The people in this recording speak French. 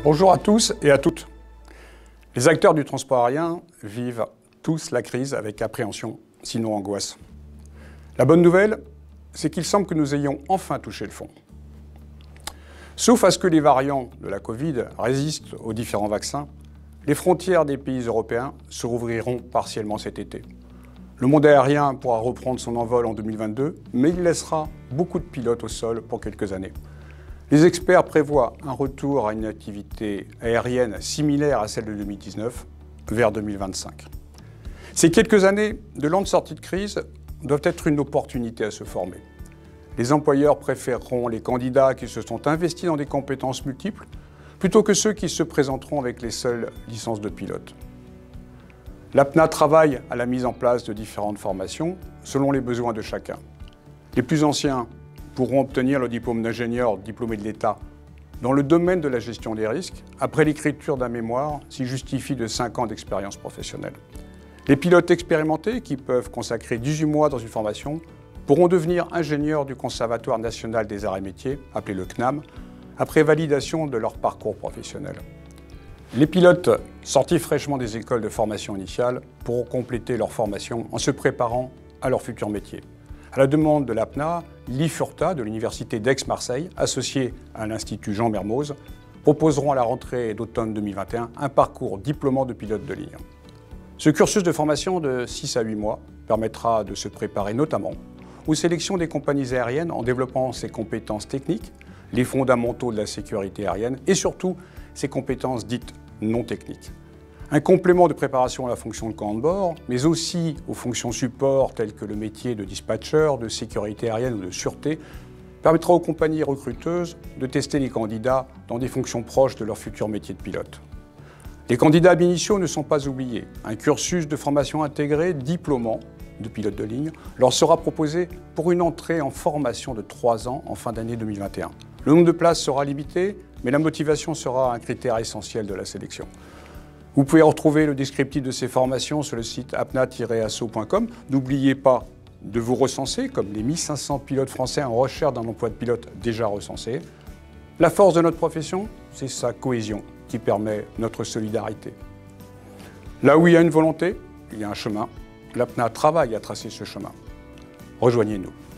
Bonjour à tous et à toutes. Les acteurs du transport aérien vivent tous la crise avec appréhension, sinon angoisse. La bonne nouvelle, c'est qu'il semble que nous ayons enfin touché le fond. Sauf à ce que les variants de la Covid résistent aux différents vaccins, les frontières des pays européens se rouvriront partiellement cet été. Le monde aérien pourra reprendre son envol en 2022, mais il laissera beaucoup de pilotes au sol pour quelques années. Les experts prévoient un retour à une activité aérienne similaire à celle de 2019 vers 2025. Ces quelques années de lente sortie de crise doivent être une opportunité à se former. Les employeurs préféreront les candidats qui se sont investis dans des compétences multiples plutôt que ceux qui se présenteront avec les seules licences de pilote. L'APNA travaille à la mise en place de différentes formations selon les besoins de chacun. Les plus anciens pourront obtenir le diplôme d'ingénieur diplômé de l'État dans le domaine de la gestion des risques, après l'écriture d'un mémoire s'il justifie de 5 ans d'expérience professionnelle. Les pilotes expérimentés, qui peuvent consacrer 18 mois dans une formation, pourront devenir ingénieurs du Conservatoire national des arts et métiers, appelé le CNAM, après validation de leur parcours professionnel. Les pilotes sortis fraîchement des écoles de formation initiale pourront compléter leur formation en se préparant à leur futur métier. À la demande de l'APNA, l'IFURTA de l'Université d'Aix-Marseille, associée à l'Institut Jean Mermoz, proposeront à la rentrée d'automne 2021 un parcours diplômant de pilote de ligne. Ce cursus de formation de 6 à 8 mois permettra de se préparer notamment aux sélections des compagnies aériennes en développant ses compétences techniques, les fondamentaux de la sécurité aérienne et surtout ses compétences dites non techniques. Un complément de préparation à la fonction de commande bord, mais aussi aux fonctions support telles que le métier de dispatcher, de sécurité aérienne ou de sûreté, permettra aux compagnies recruteuses de tester les candidats dans des fonctions proches de leur futur métier de pilote. Les candidats initiaux ne sont pas oubliés. Un cursus de formation intégré diplômant de pilote de ligne leur sera proposé pour une entrée en formation de 3 ans en fin d'année 2021. Le nombre de places sera limité, mais la motivation sera un critère essentiel de la sélection. Vous pouvez retrouver le descriptif de ces formations sur le site apna-asso.com. N'oubliez pas de vous recenser comme les 1500 pilotes français en recherche d'un emploi de pilote déjà recensé. La force de notre profession, c'est sa cohésion qui permet notre solidarité. Là où il y a une volonté, il y a un chemin. L'APNA travaille à tracer ce chemin. Rejoignez-nous.